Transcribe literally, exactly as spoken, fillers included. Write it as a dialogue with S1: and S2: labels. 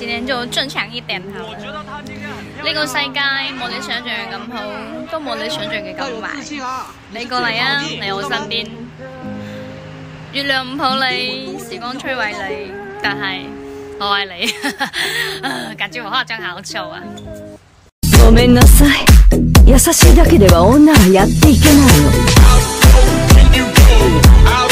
S1: 天就正常一點好了。呢個世界冇你想象嘅咁好，都冇你想象嘅咁壞。你過嚟啊，嚟我身邊。月亮唔抱你，時光摧毀你，但係我愛你。感覺我化妝好醜啊！
S2: ごめんなさい。優しいだけでは女はやっていけないの。